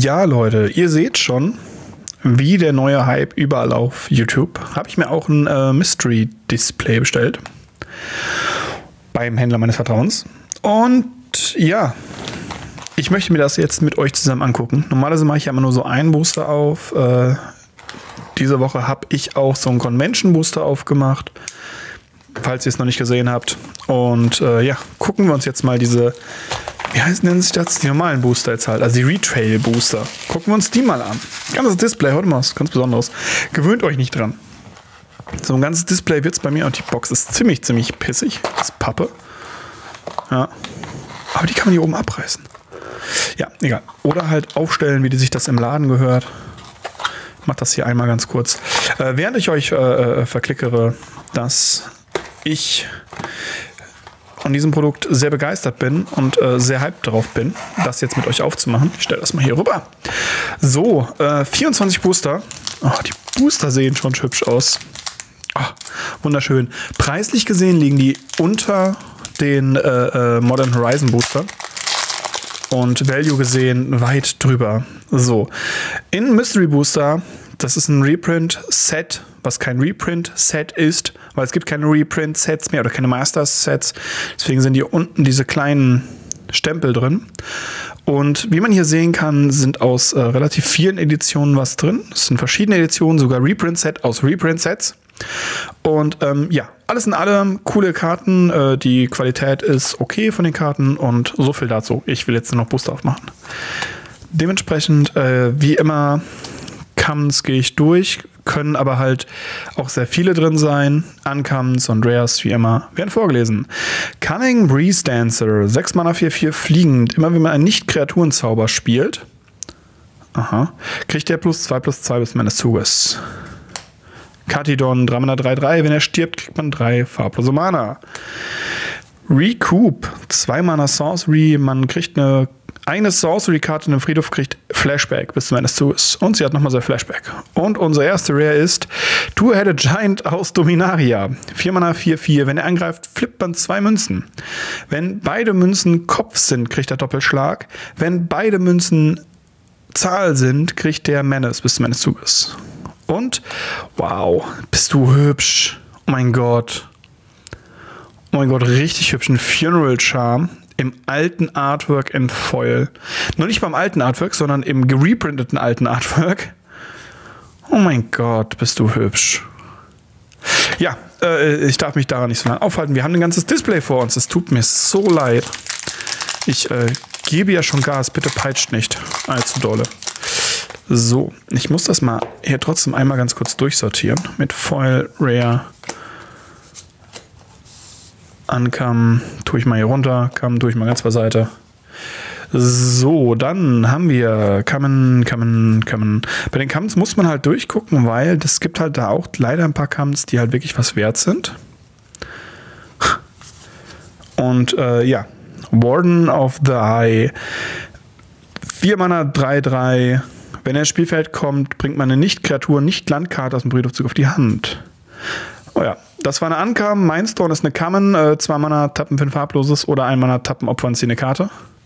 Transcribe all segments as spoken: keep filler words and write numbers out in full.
Ja, Leute, ihr seht schon, wie der neue Hype überall auf YouTube. Habe ich mir auch ein äh, Mystery-Display bestellt. Beim Händler meines Vertrauens. Und ja, ich möchte mir das jetzt mit euch zusammen angucken. Normalerweise mache ich ja immer nur so einen Booster auf. Äh, diese Woche habe ich auch so einen Convention-Booster aufgemacht. Falls ihr es noch nicht gesehen habt. Und äh, ja, gucken wir uns jetzt mal diese, wie heißen denn sich das? Die normalen Booster jetzt halt, also die Retail-Booster. Gucken wir uns die mal an. Ganzes Display, heute mal was ganz Besonderes. Gewöhnt euch nicht dran. So ein ganzes Display wird es bei mir und die Box ist ziemlich, ziemlich pissig. Das ist Pappe. Ja. Aber die kann man hier oben abreißen. Ja, egal. Oder halt aufstellen, wie die sich das im Laden gehört. Ich mach das hier einmal ganz kurz. Äh, während ich euch äh, verklickere, dass ich von diesem Produkt sehr begeistert bin und äh, sehr hyped darauf bin, das jetzt mit euch aufzumachen. Ich stelle das mal hier rüber. So, äh, vierundzwanzig Booster. Oh, die Booster sehen schon hübsch aus. Oh, wunderschön. Preislich gesehen liegen die unter den äh, äh, Modern Horizon Booster. Und Value gesehen weit drüber. So, in Mystery Booster, das ist ein Reprint-Set, was kein Reprint-Set ist, weil es gibt keine Reprint-Sets mehr oder keine Master-Sets. Deswegen sind hier unten diese kleinen Stempel drin. Und wie man hier sehen kann, sind aus äh, relativ vielen Editionen was drin. Es sind verschiedene Editionen, sogar Reprint-Set aus Reprint-Sets. Und ähm, ja, alles in allem coole Karten. Äh, die Qualität ist okay von den Karten und so viel dazu. Ich will jetzt nur noch Booster aufmachen. Dementsprechend, äh, wie immer, Commons gehe ich durch, können aber halt auch sehr viele drin sein. Uncommons und Rares, wie immer, werden vorgelesen. Cunning Breeze Dancer, sechs Mana, vier vier fliegend. Immer wenn man einen Nicht-Kreaturenzauber spielt, aha, kriegt der plus zwei plus zwei bis meines Zuges. Katidon, drei Mana, drei drei. Wenn er stirbt, kriegt man drei farblose Mana. Recoup, zwei Mana Sorcery. Man kriegt eine, eine Sorcery-Karte in dem Friedhof, kriegt Flashback bis zum Ende des Zuges. Und sie hat nochmal sein Flashback. Und unser erste Rare ist Two-Headed Giant aus Dominaria. vier Mana, vier vier. Wenn er angreift, flippt man zwei Münzen. Wenn beide Münzen Kopf sind, kriegt er Doppelschlag. Wenn beide Münzen Zahl sind, kriegt der Menace bis zum Ende des Zuges. Und, wow, bist du hübsch. Oh mein Gott. Oh mein Gott, richtig hübsch. Ein Funeral Charm im alten Artwork in Foil. Nur nicht beim alten Artwork, sondern im gereprinteten alten Artwork. Oh mein Gott, bist du hübsch. Ja, äh, ich darf mich daran nicht so lange aufhalten. Wir haben ein ganzes Display vor uns. Es tut mir so leid. Ich äh, gebe ja schon Gas. Bitte peitscht nicht allzu dolle. So, ich muss das mal hier trotzdem einmal ganz kurz durchsortieren. Mit Foil, Rare, Uncome, tue ich mal hier runter, Come tue ich mal ganz beiseite. So, dann haben wir Common, Common, Common. Bei den Commons muss man halt durchgucken, weil es gibt halt da auch leider ein paar Commons, die halt wirklich was wert sind. Und äh, ja, Warden of the Eye, vier Mana, drei drei. Wenn er ins Spielfeld kommt, bringt man eine Nicht-Kreatur, Nicht-Landkarte aus dem Friedhofzug auf die Hand. Oh ja, das war eine Uncome. Mindstorm ist eine Common. Äh, zwei Mana tappen für ein farbloses oder ein Mana tappen, opfern sie eine Karte.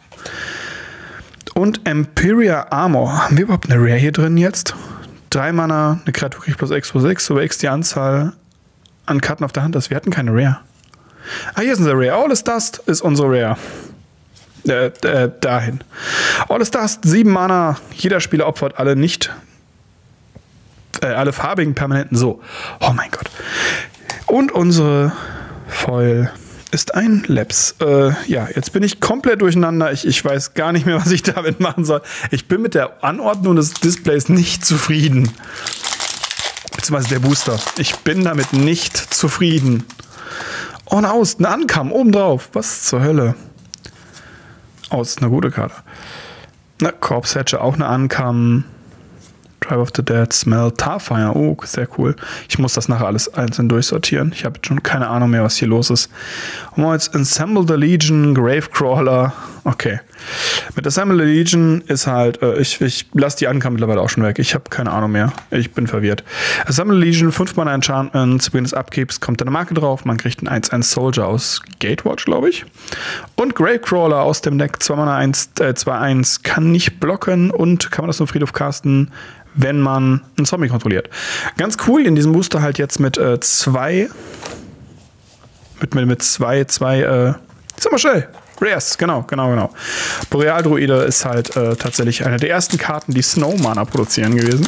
Und Empyrea Armor. Haben wir überhaupt eine Rare hier drin jetzt? Drei Mana, eine Kreatur kriegt plus X plus sechs, über X die Anzahl an Karten auf der Hand ist. Wir hatten keine Rare. Ah, hier ist unser Rare. All is Dust ist unsere Rare. Äh, äh, dahin. All is Dust, sieben Mana. Jeder Spieler opfert alle nicht, äh, alle farbigen Permanenten. So. Oh mein Gott. Und unsere Foil ist ein Labs. Äh, ja, jetzt bin ich komplett durcheinander. Ich, ich weiß gar nicht mehr, was ich damit machen soll. Ich bin mit der Anordnung des Displays nicht zufrieden. Beziehungsweise der Booster. Ich bin damit nicht zufrieden. On aus, eine Uncome obendrauf. Was zur Hölle? Oh, das ist eine gute Karte. Na, Corpse Hatcher, auch eine Uncome. Drive of the Dead, Smell, Tarfire. Oh, sehr cool. Ich muss das nachher alles einzeln durchsortieren. Ich habe schon keine Ahnung mehr, was hier los ist. Und jetzt Ensemble the Legion, Gravecrawler Okay. Mit Assemble Legion ist halt, äh, ich, ich lasse die Ankam mittlerweile auch schon weg. Ich habe keine Ahnung mehr. Ich bin verwirrt. Assemble Legion, fünf Mana Enchantment, zu Beginn des Upkeeps kommt eine Marke drauf. Man kriegt einen eins eins Soldier aus Gatewatch, glaube ich. Und Gravecrawler aus dem Deck, zwei Mana eins, äh, zwei eins, kann nicht blocken und kann man das im Friedhof casten, wenn man einen Zombie kontrolliert. Ganz cool in diesem Booster halt jetzt mit äh, zwei, mit, mit, mit zwei, zwei, äh, sag mal schnell. Rares, genau, genau, genau. Borealdruide ist halt äh, tatsächlich eine der ersten Karten, die Snow Mana produzieren gewesen.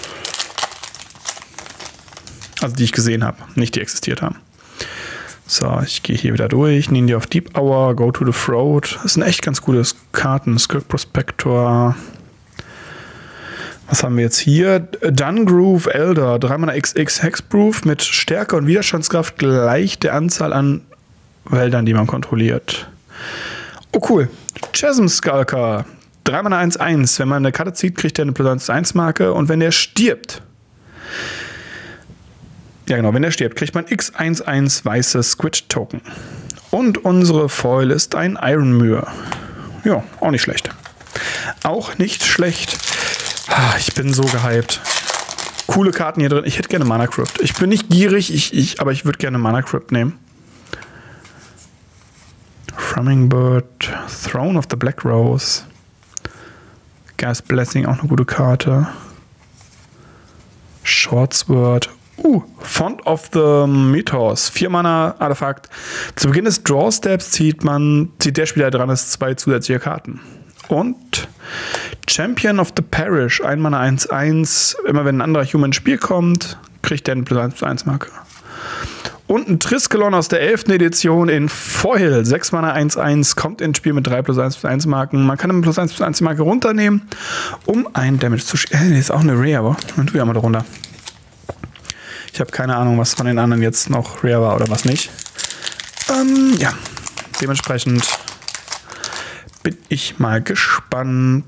Also die ich gesehen habe, nicht die existiert haben. So, ich gehe hier wieder durch, nehme die auf Deep Hour, Go to the Throat. Das sind echt ganz gute Karten. Skirk Prospector. Was haben wir jetzt hier? Dungroove Elder, drei Mana X X Hexproof mit Stärke und Widerstandskraft gleich der Anzahl an Wäldern, die man kontrolliert. Oh cool. Chasm Skulker. drei Mana eins eins. Wenn man eine Karte zieht, kriegt er eine plus eins eins Marke. Und wenn der stirbt. Ja genau, wenn der stirbt, kriegt man X eins eins weiße Squid Token. Und unsere Foil ist ein Iron Myr. Ja, auch nicht schlecht. Auch nicht schlecht. Ah, ich bin so gehypt. Coole Karten hier drin. Ich hätte gerne Mana Crypt. Ich bin nicht gierig, ich, ich, aber ich würde gerne Mana Crypt nehmen. Hummingbird, Throne of the Black Rose, Gas Blessing, auch eine gute Karte. Shortsword, uh, Font of the Mythos, vier Mana Artefakt. Zu Beginn des Draw Steps zieht man, zieht der Spieler dran, ist zwei zusätzliche Karten. Und Champion of the Parish, ein Mana eins eins, immer wenn ein anderer Human ins Spiel kommt, kriegt der eine plus eins plus eins Marke. Und ein Triskelon aus der elften Edition in Foil. sechs Mana eins eins, kommt ins Spiel mit drei plus eins plus eins Marken. Man kann eine plus eins plus eins Marke runternehmen, um einen Damage zu schieben. Äh, ist auch eine Rare, aber dann tue ich mal darunter. Ich habe keine Ahnung, was von den anderen jetzt noch Rare war oder was nicht. Ähm, ja, dementsprechend bin ich mal gespannt.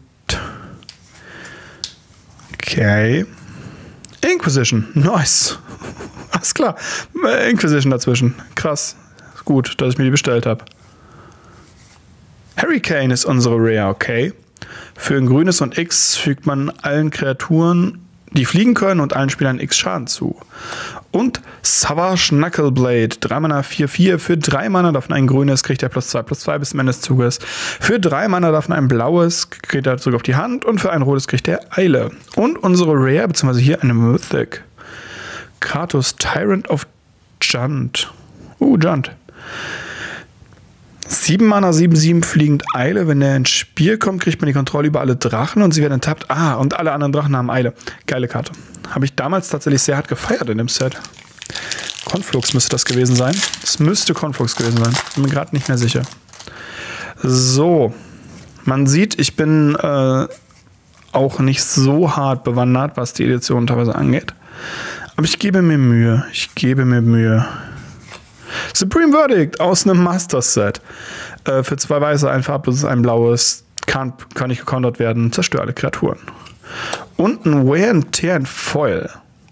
Okay. Inquisition, nice. Alles klar. Inquisition dazwischen. Krass. Gut, dass ich mir die bestellt habe. Hurricane ist unsere Rare, okay. Für ein grünes und X fügt man allen Kreaturen, die fliegen können, und allen Spielern X Schaden zu. Und Savage Knuckleblade, drei Mana vier vier. Für drei Mana darf man ein grünes, kriegt er plus zwei plus zwei bis zum Ende des Zuges. Für drei Mana darf man ein blaues, kriegt er zurück auf die Hand. Und für ein rotes kriegt er Eile. Und unsere Rare, beziehungsweise hier eine Mythic. Kratos, Tyrant of Junt. Uh, Junt. sieben Mana, sieben sieben fliegend Eile. Wenn der ins Spiel kommt, kriegt man die Kontrolle über alle Drachen und sie werden enttappt. Ah, und alle anderen Drachen haben Eile. Geile Karte. Habe ich damals tatsächlich sehr hart gefeiert in dem Set. Conflux müsste das gewesen sein. Es müsste Conflux gewesen sein. Bin mir gerade nicht mehr sicher. So. Man sieht, ich bin äh, auch nicht so hart bewandert, was die Edition teilweise angeht. Aber ich gebe mir Mühe. Ich gebe mir Mühe. Supreme Verdict aus einem Master-Set. Äh, für zwei weiße, ein farbloses, ein blaues. Kann, kann nicht gecountert werden. Zerstöre alle Kreaturen. Und ein Wear and Tear in Foil.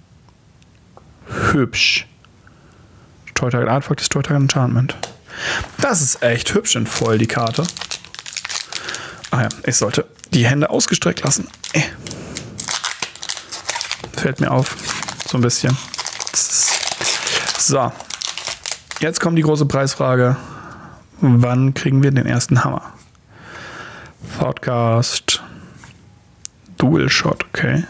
Hübsch. Destroy Target Artifact, Destroy Target Enchantment. Das ist echt hübsch in Foil, die Karte. Ach ja, ich sollte die Hände ausgestreckt lassen. Äh. Fällt mir auf. So ein bisschen. So. Jetzt kommt die große Preisfrage. Wann kriegen wir den ersten Hammer? Thoughtcast. Dual Shot, okay.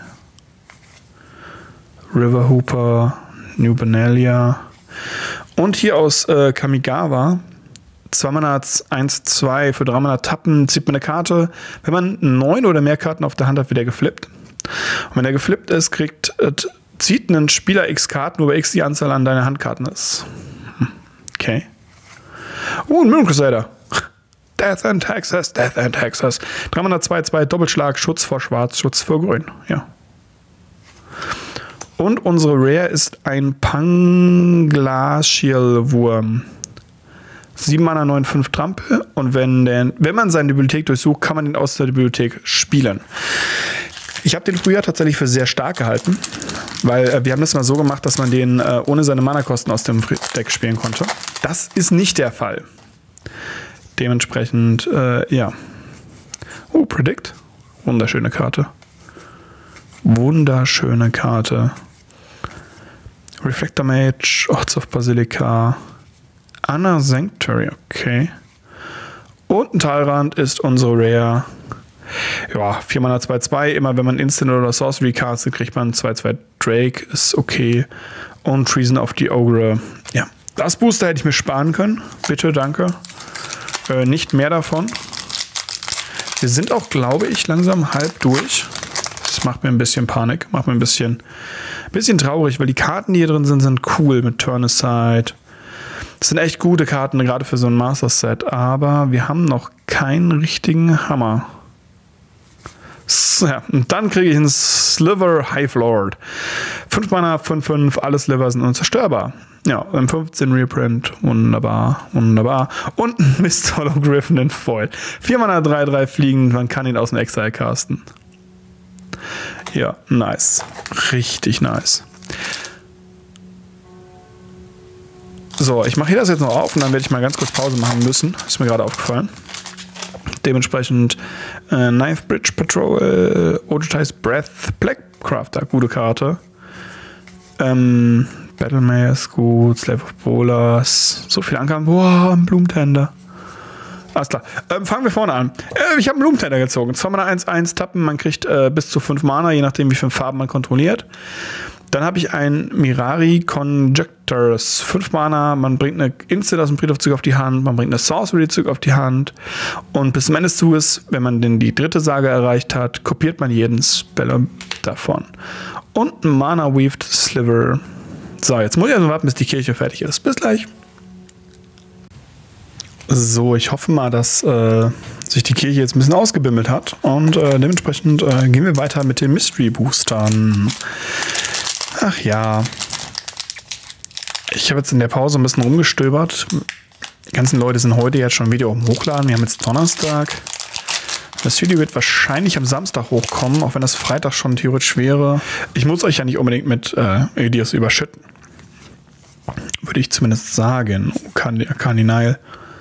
River Hooper. New Benalia. Und hier aus äh, Kamigawa. zwei Mana eins zwei für drei Mana tappen. Zieht man eine Karte. Wenn man neun oder mehr Karten auf der Hand hat, wird er geflippt. Und wenn er geflippt ist, kriegt äh, zieht einen Spieler X Karten, wo bei X die Anzahl an deine Handkarten ist. Okay. Oh, ein Moon Crusader. Death and Texas, Death and Texas. drei Mana zwei zwei, Doppelschlag, Schutz vor Schwarz, Schutz vor Grün. Ja. Und unsere Rare ist ein Panglacial-Wurm. sieben Mana, neun fünf Trampel. Und wenn, der, wenn man seine Bibliothek durchsucht, kann man den aus der Bibliothek spielen. Ich habe den früher tatsächlich für sehr stark gehalten, weil äh, wir haben das mal so gemacht, dass man den äh, ohne seine Mana-Kosten aus dem Deck spielen konnte. Das ist nicht der Fall. Dementsprechend, äh, ja. Oh, Predict. Wunderschöne Karte. Wunderschöne Karte. Reflector Mage, Orts of Basilica, Anna Sanctuary, okay. Und ein Teilrand ist unsere Rare. Ja, vier Mana zwei zwei. Immer wenn man Instant oder Sorcery castet, kriegt man zwei zwei Drake. Ist okay. Und Treason of the Ogre. Ja, das Booster hätte ich mir sparen können. Bitte, danke. Äh, nicht mehr davon. Wir sind auch, glaube ich, langsam halb durch. Das macht mir ein bisschen Panik. Macht mir ein bisschen, ein bisschen traurig, weil die Karten, die hier drin sind, sind cool mit Turn-Aside. Das sind echt gute Karten, gerade für so ein Master-Set. Aber wir haben noch keinen richtigen Hammer. Ja, und dann kriege ich einen Sliver Hive Lord. fünf Mana, fünf fünf, alle Sliver sind unzerstörbar. Ja, im fünfzehn Reprint. Wunderbar, wunderbar. Und ein Mist Hollow Griffin in Foil. vier Mana, drei drei fliegen, man kann ihn aus dem Exile casten. Ja, nice. Richtig nice. So, ich mache hier das jetzt noch auf und dann werde ich mal ganz kurz Pause machen müssen. Ist mir gerade aufgefallen. Dementsprechend äh, Knife Bridge Patrol, äh, Odotize Breath, Black Crafter, gute Karte. Ähm, Battle Maze ist gut, Slave of Bolas, so viel Ankern. Boah, ein Blumentender. Alles klar. Ähm, fangen wir vorne an. Äh, ich habe einen Blumentender gezogen. zwei Mana eins eins tappen, man kriegt äh, bis zu fünf Mana, je nachdem wie viele Farben man kontrolliert. Dann habe ich ein Mirari Conjectors. fünf Mana, man bringt eine Instant aus dem Friedhof zurück auf die Hand, man bringt eine Sorcery zurück auf die Hand. Und bis zum Ende des Zuges, wenn man denn die dritte Sage erreicht hat, kopiert man jeden Spell davon. Und ein Mana Weaved Sliver. So, jetzt muss ich also warten, bis die Kirche fertig ist. Bis gleich. So, ich hoffe mal, dass äh, sich die Kirche jetzt ein bisschen ausgebimmelt hat. Und äh, dementsprechend äh, gehen wir weiter mit den Mystery Boostern. Ach ja. Ich habe jetzt in der Pause ein bisschen rumgestöbert. Die ganzen Leute sind heute jetzt schon ein Video am Hochladen. Wir haben jetzt Donnerstag. Das Video wird wahrscheinlich am Samstag hochkommen, auch wenn das Freitag schon theoretisch wäre. Ich muss euch ja nicht unbedingt mit äh, Videos überschütten. Würde ich zumindest sagen. Oh, Kardinal.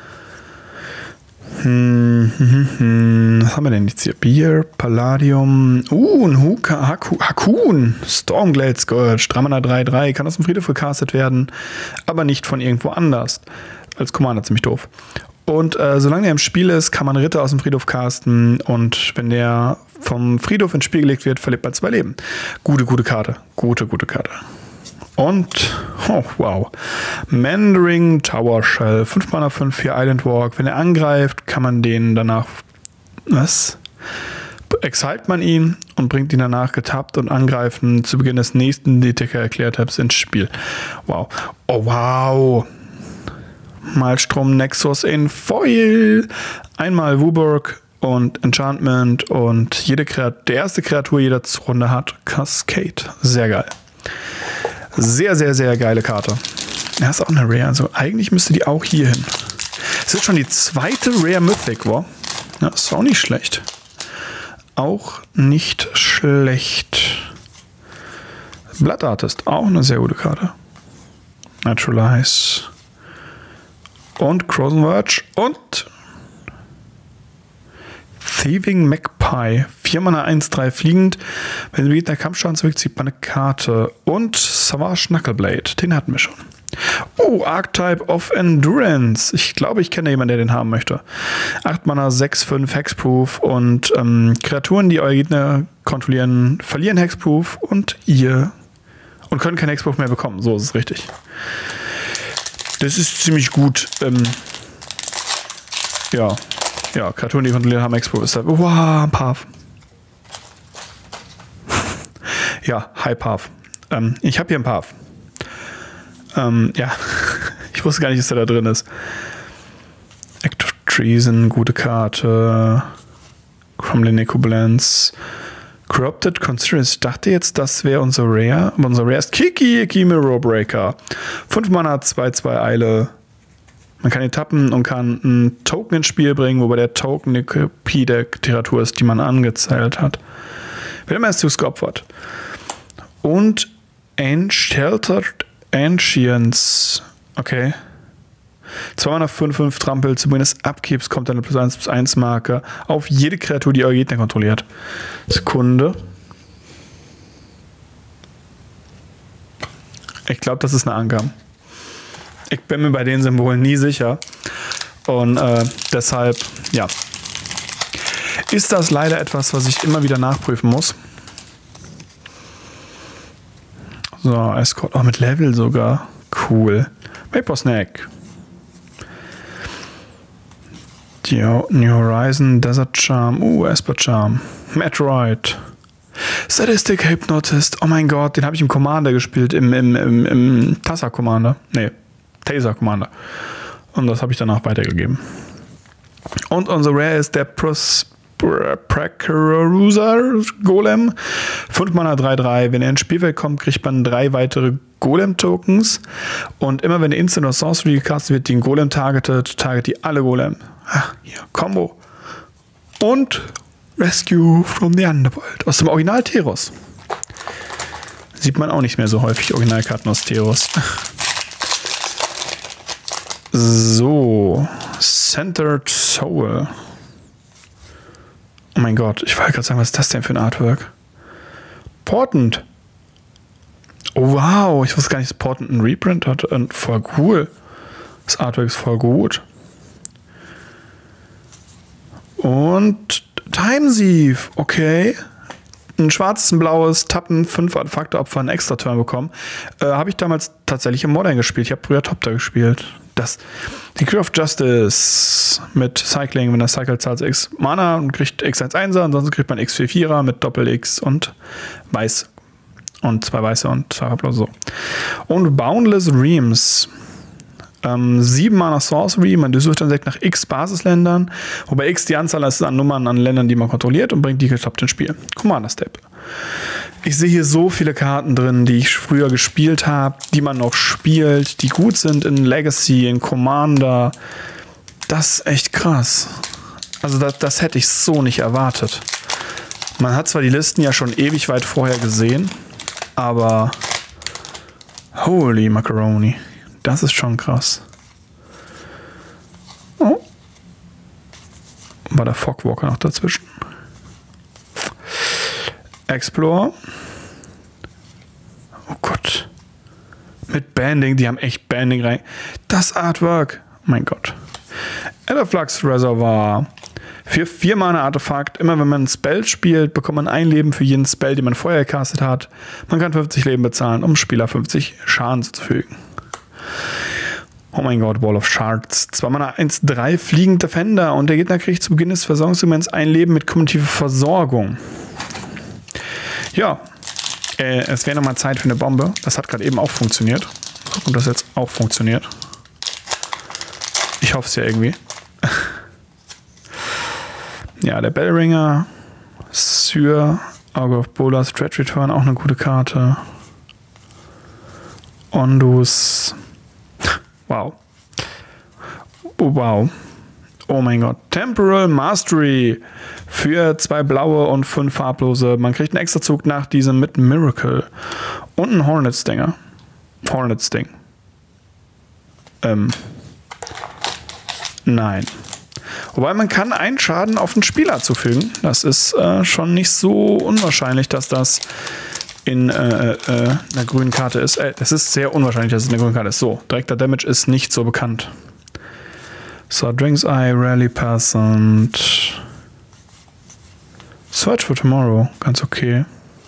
Hm, hm, hm. Was haben wir denn jetzt hier? Bier, Palladium. Uh, ein Huka, Haku, Hakun. Stormglade Scourge. drei Mana drei drei. Kann aus dem Friedhof gecastet werden, aber nicht von irgendwo anders. Als Commander ziemlich doof. Und äh, solange er im Spiel ist, kann man Ritter aus dem Friedhof casten. Und wenn der vom Friedhof ins Spiel gelegt wird, verliert man zwei Leben. Gute, gute Karte. Gute, gute Karte. Und, oh wow, Mandarin Tower Shell, fünf Mana, fünf, vier Island Walk. Wenn er angreift, kann man den danach, was? Exalt man ihn und bringt ihn danach getappt und angreifen zu Beginn des nächsten Detecker-Erklärtabs ins Spiel. Wow, oh wow. Malstrom Nexus in Foil. Einmal Wuburg und Enchantment und jede Kreatur, die erste Kreatur jeder Runde hat Cascade. Sehr geil. Sehr, sehr, sehr geile Karte. Ja, ist auch eine Rare. Also eigentlich müsste die auch hier hin. Es ist schon die zweite Rare Mythic, wow. Ja, ist auch nicht schlecht. Auch nicht schlecht. Blood Artist, auch eine sehr gute Karte. Naturalize. Und Crozen Verge. Und Thieving Magpie. vier Mana eins drei fliegend. Wenn sie der Kampfschaden zurück, zieht man eine Karte. Und Savage Knuckleblade. Den hatten wir schon. Oh, Archetype of Endurance. Ich glaube, ich kenne jemanden, der den haben möchte. acht Mana, sechs fünf Hexproof. Und ähm, Kreaturen, die eure Gegner kontrollieren, verlieren Hexproof. Und ihr. Und können kein Hexproof mehr bekommen. So ist es richtig. Das ist ziemlich gut. Ähm, ja. Ja, Kreaturen, die kontrollieren, haben Hexproof. Ist da. Wow, Path. Ja, High Path. Ähm, ich habe hier einen Path. Ähm, ja, ich wusste gar nicht, dass der da drin ist. Act of Treason, gute Karte. Crumbling Necroblance. Corrupted Conspiracy. Ich dachte jetzt, das wäre unser Rare. Aber unser Rare ist Kiki, Kiki Mirror Breaker. fünf Mana, zwei zwei Eile. Man kann ihn tappen und kann einen Token ins Spiel bringen, wobei der Token eine Kopie der Kreatur ist, die man angezählt hat. Wird immer erst zugeopfert. Und Unsheltered Ancients. Okay. zwei Mana fünf fünf Trampel, zu Beginn des Upkeeps kommt eine plus eins plus eins Marke auf jede Kreatur, die euer Gegner kontrolliert. Sekunde. Ich glaube, das ist eine Angabe. Ich bin mir bei den Symbolen nie sicher. Und äh, deshalb, ja, ist das leider etwas, was ich immer wieder nachprüfen muss. So, Escort, oh, mit Level sogar. Cool. Vapor Snack. New Horizon, Desert Charm, uh, Esper Charm. Metroid. Sadistic Hypnotist, oh mein Gott, den habe ich im Commander gespielt, im, im, im, im Tassa Commander. Nee, Taser Commander. Und das habe ich danach weitergegeben. Und unser Rare ist der Pros Precursor Golem. fünf Mana drei drei. Wenn er ins Spielfeld kommt, kriegt man drei weitere Golem-Tokens. Und immer wenn eine Instant oder Sorcery gecastet wird, die einen Golem targetet, target die alle Golem. Ah, hier, Combo. Und Rescue from the Underworld. Aus dem Original Teros. Sieht man auch nicht mehr so häufig Originalkarten aus Teros. So. Centered Soul. Oh mein Gott, ich wollte gerade sagen, was ist das denn für ein Artwork? Portent. Oh wow, ich wusste gar nicht, dass Portent einen Reprint hat. Voll cool. Das Artwork ist voll gut. Und Time Thief, okay. Ein schwarzes, ein blaues, Tappen, fünf Artefakte, Opfer, einen extra Turn bekommen. Äh, habe ich damals tatsächlich im Modern gespielt. Ich habe früher Top-Tier gespielt. Das, die Crew of Justice mit Cycling, wenn er cycelt, zahlt X Mana und kriegt X eins einser, ansonsten kriegt man X vier vierer mit Doppel-X und Weiß. Und zwei Weiße und zwei Farblos so. Und Boundless Realms. Ähm, sieben Mana Sorcery, man sucht dann nach X Basisländern, wobei X die Anzahl ist an Nummern an Ländern, die man kontrolliert, und bringt die getoppt ins Spiel. Commander Step. Ich sehe hier so viele Karten drin, die ich früher gespielt habe, die man noch spielt, die gut sind in Legacy, in Commander. Das ist echt krass. Also das, das hätte ich so nicht erwartet. Man hat zwar die Listen ja schon ewig weit vorher gesehen, aber holy Macaroni. Das ist schon krass. Oh. War der Fogwalker noch dazwischen? Explore. Oh Gott. Mit Banding, die haben echt Banding rein. Das Artwork. Oh mein Gott. Etherflux Reservoir. Für vier Mana Artefakt. Immer wenn man ein Spell spielt, bekommt man ein Leben für jeden Spell, den man vorher gecastet hat. Man kann fünfzig Leben bezahlen, um Spieler fünfzig Schaden zuzufügen. Oh mein Gott, Wall of Shards. zwei Mana eins drei Fliegend Defender und der Gegner kriegt zu Beginn des Versorgungsmoments ein Leben mit kumulitive Versorgung. Ja, äh, es wäre nochmal Zeit für eine Bombe. Das hat gerade eben auch funktioniert. Und das jetzt auch funktioniert. Ich hoffe es ja irgendwie. Ja, der Bellringer, Syr, Auge of Bolas, Dread Return, auch eine gute Karte. Ondus. Wow. Oh, wow. Oh mein Gott. Temporal Mastery für zwei blaue und fünf farblose. Man kriegt einen extra Zug nach diesem mit Miracle. Und einen Hornet Stinger. Hornet Sting. Ähm. Nein. Wobei man kann einen Schaden auf den Spieler zufügen. Das ist äh, schon nicht so unwahrscheinlich, dass das in äh, äh, einer grünen Karte ist. Äh, das ist sehr unwahrscheinlich, dass es eine grüne Karte ist. So, direkter Damage ist nicht so bekannt. So, Drinks Eye, Rally Passant. Search for Tomorrow, ganz okay.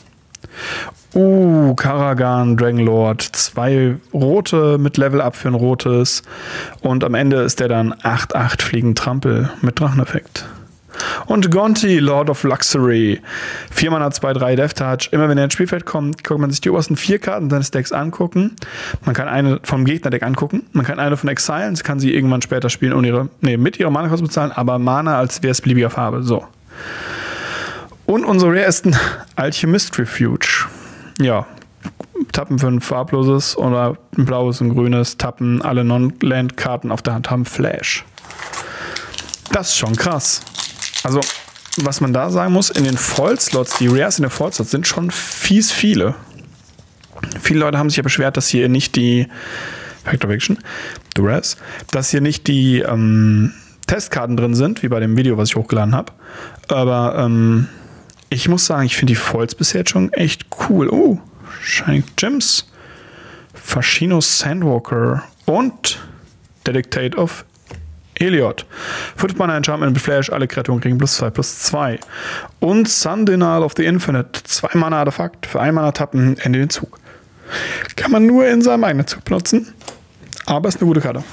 Uh, Karagan, Dragonlord. Zwei rote mit Level Up für ein rotes. Und am Ende ist der dann acht acht Fliegen Trampel mit Dracheneffekt. Und Gonti, Lord of Luxury. vier Mana zwei drei Death Touch. Immer wenn er ins Spielfeld kommt, guckt man sich die obersten vier Karten seines Decks angucken. Man kann eine vom Gegnerdeck angucken. Man kann eine von exilen. Kann sie irgendwann später spielen ohne ihre, nee, mit ihrer Mana-Kosten bezahlen, aber Mana, als wäre es beliebiger Farbe. So. Und unsere Rare ist ein Alchemist Refuge. Ja, tappen für ein farbloses oder ein blaues und grünes, tappen alle Non-Land-Karten auf der Hand haben Flash. Das ist schon krass. Also, was man da sagen muss, in den Vollslots, die Rares in den Vollslots sind schon fies viele. Viele Leute haben sich ja beschwert, dass hier nicht die Factor Fiction, Duress, dass hier nicht die ähm, Testkarten drin sind, wie bei dem Video, was ich hochgeladen habe. Aber ähm, ich muss sagen, ich finde die Foils bisher jetzt schon echt cool. Oh, Shining Gems, Faschino Sandwalker und der Dictate of Heliod. fünf Mana Enchantment mit Flash, alle Kreaturen kriegen plus zwei, plus zwei. Und Sun Denial of the Infinite, zwei Mana Artefakt, für ein Mana tappen, Ende den Zug. Kann man nur in seinem eigenen Zug benutzen, aber ist eine gute Karte.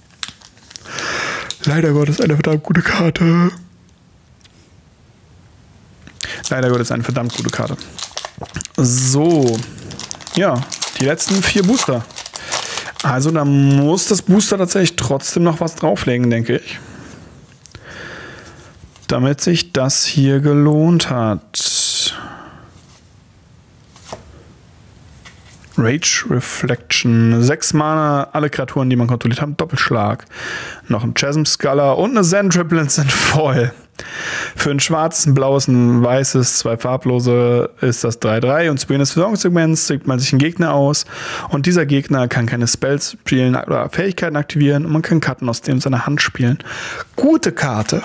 Leider Gottes eine verdammt gute Karte. Leider Gottes eine verdammt gute Karte. So, ja, die letzten vier Booster. Also da muss das Booster tatsächlich trotzdem noch was drauflegen, denke ich. Damit sich das hier gelohnt hat. Rage Reflection. Sechs Mana, alle Kreaturen, die man kontrolliert, haben Doppelschlag. Noch ein Chasm Sculler und eine Zen Triplets sind voll. Für ein schwarzes, ein blaues, ein weißes, zwei farblose ist das drei drei. Und zu Beginn des Versorgungssegments drückt man sich einen Gegner aus. Und dieser Gegner kann keine Spells spielen oder Fähigkeiten aktivieren. Und man kann Karten aus dem seiner Hand spielen. Gute Karte.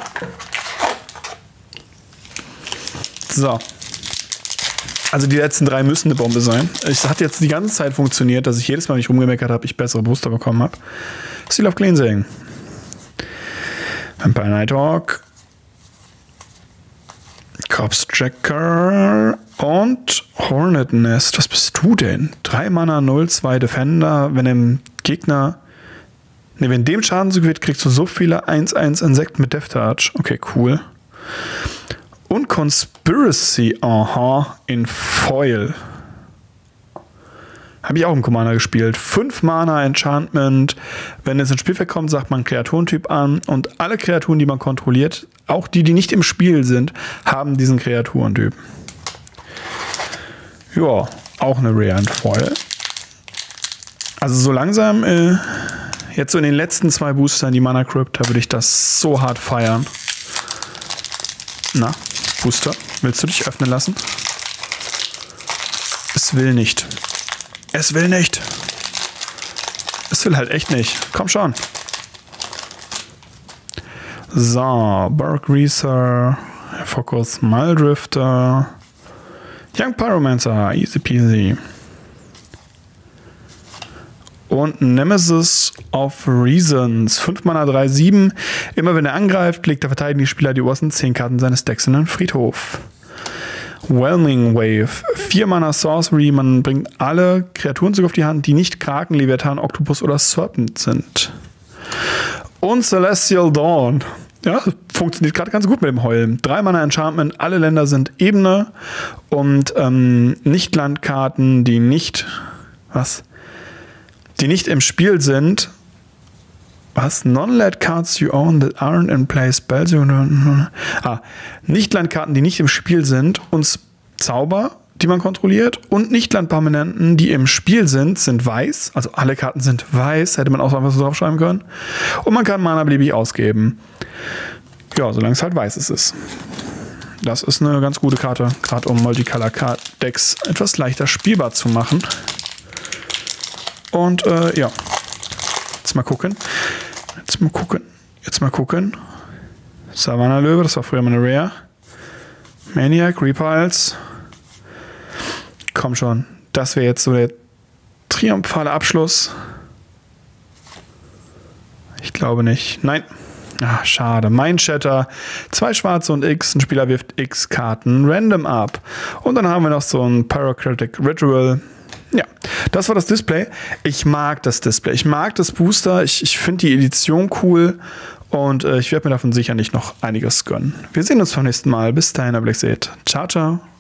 So. Also die letzten drei müssen eine Bombe sein. Es hat jetzt die ganze Zeit funktioniert, dass ich jedes Mal, wenn ich rumgemeckert habe, ich bessere Booster bekommen habe. Seal of Cleansing. Vampire Nighthawk. Corpse Tracker und Hornet Nest. Was bist du denn? drei Mana, null zwei Defender. Wenn dem Gegner, ne, wenn dem Schaden zugeht, kriegst du so viele eins eins Insekten mit Death Touch. Okay, cool. Und Conspiracy, aha, in Foil. Habe ich auch im Commander gespielt. fünf Mana Enchantment. Wenn es ins Spielfeld kommt, sagt man Kreaturentyp an. Und alle Kreaturen, die man kontrolliert, auch die, die nicht im Spiel sind, haben diesen Kreaturentyp. Ja, auch eine Rare in Foil. Also so langsam, äh, jetzt so in den letzten zwei Boostern, die Mana Crypt, da würde ich das so hart feiern. Na, Booster, willst du dich öffnen lassen? Es will nicht. Es will nicht. Es will halt echt nicht. Komm schon. So, Bark Greaser, Focus Muldrifter, Young Pyromancer, easy peasy. Und Nemesis of Reasons, fünf Mana, drei sieben. Immer wenn er angreift, legt der verteidigende Spieler die obersten zehn Karten seines Decks in den Friedhof. Whelming Wave, vier Mana Sorcery, man bringt alle Kreaturen zurück auf die Hand, die nicht Kraken, Leviathan, Oktopus oder Serpent sind. Und Celestial Dawn. Ja, funktioniert gerade ganz gut mit dem Heulen. Drei Mana Enchantment, alle Länder sind Ebene und ähm, Nicht-Landkarten, die nicht, was? Die nicht im Spiel sind. Was? Non-Land Cards you own that aren't in play spells. Ah, Nicht-Landkarten, die nicht im Spiel sind, und Zauber, die man kontrolliert, und Nicht-Land-Permanenten, die im Spiel sind, sind weiß. Also alle Karten sind weiß, hätte man auch einfach so draufschreiben können. Und man kann Mana beliebig ausgeben. Ja, solange es halt weiß ist. Das ist eine ganz gute Karte, gerade um Multicolor-Decks etwas leichter spielbar zu machen. Und äh, ja, jetzt mal gucken. Jetzt mal gucken. Jetzt mal gucken. Savannah Löwe, das war früher mal eine Rare. Maniac, Repulse. Komm schon. Das wäre jetzt so der triumphale Abschluss. Ich glaube nicht. Nein. Ah, schade. Mindshatter. Zwei schwarze und X. Ein Spieler wirft X Karten random ab. Und dann haben wir noch so ein Pyrocratic Ritual. Ja, das war das Display. Ich mag das Display. Ich mag das Booster. Ich, ich finde die Edition cool. Und äh, ich werde mir davon sicherlich noch einiges gönnen. Wir sehen uns beim nächsten Mal. Bis dahin, Herr Blackseed. Ciao, ciao.